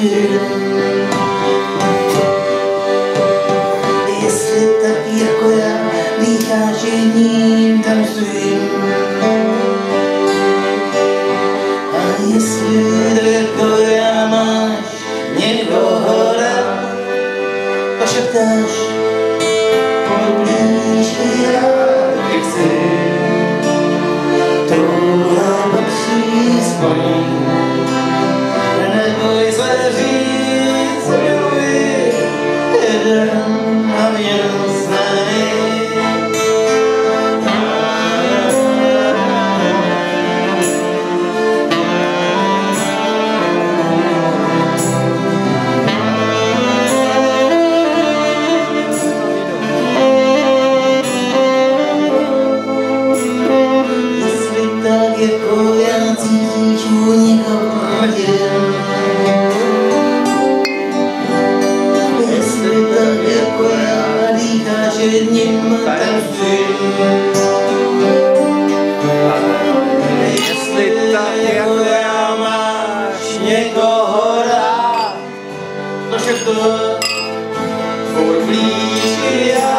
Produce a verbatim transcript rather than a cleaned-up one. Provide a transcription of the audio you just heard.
Jestli tak jako já lítáš jedním tancujem. A jestli tak jako já máš někoho rád, pošeptáš, pojď blíž i já tě chci. Touha patří spolu, neboj se říct, miluji jeden a měl snahy. Jako já cítíš vůni kamarděm. Jestli tak jako já lítáš jedním tancujem. Jestli tak jako já máš někoho rád, to všechno pojď blíž i já.